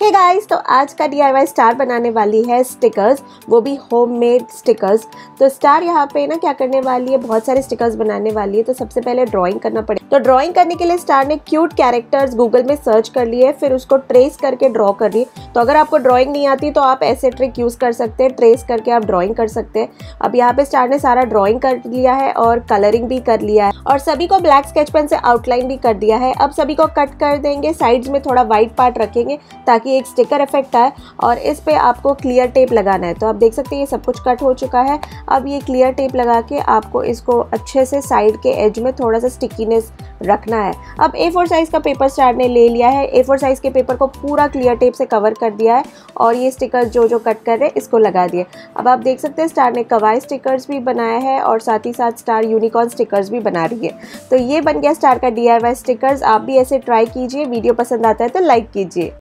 Hey guys, तो आज का DIY स्टार बनाने वाली है स्टिकर्स, वो भी होममेड स्टिकर्स। तो स्टार यहाँ पे ना क्या करने वाली है, बहुत सारे स्टिकर्स बनाने वाली है। तो सबसे पहले ड्राइंग करना पड़ेगा। तो ड्राइंग करने के लिए स्टार ने क्यूट कैरेक्टर्स गूगल में सर्च कर लिए, फिर उसको ट्रेस करके ड्रॉ कर ली। तो अगर आपको ड्राइंग नहीं आती तो आप ऐसे ट्रिक यूज़ कर सकते हैं, ट्रेस करके आप ड्राइंग कर सकते हैं। अब यहाँ पे स्टार ने सारा ड्राइंग कर लिया है और कलरिंग भी कर लिया है और सभी को ब्लैक स्केच पेन से आउटलाइन भी कर दिया है। अब सभी को कट कर देंगे, साइड्स में थोड़ा वाइट पार्ट रखेंगे ताकि एक स्टिकर इफेक्ट आए और इस पे आपको क्लियर टेप लगाना है। तो आप देख सकते हैं ये सब कुछ कट हो चुका है। अब ये क्लियर टेप लगा के आपको इसको अच्छे से साइड के एज में थोड़ा सा स्टिकीनेस रखना है। अब A4 साइज़ का पेपर स्टार ने ले लिया है। A4 साइज़ के पेपर को पूरा क्लियर टेप से कवर कर दिया है और ये स्टिकर्स जो कट कर रहे हैं इसको लगा दिए। अब आप देख सकते हैं स्टार ने कवाई स्टिकर्स भी बनाया है और साथ ही साथ स्टार यूनिकॉर्न स्टिकर्स भी बना रही है। तो ये बन गया स्टार का DIY स्टिकर्स। आप भी ऐसे ट्राई कीजिए। वीडियो पसंद आता है तो लाइक कीजिए।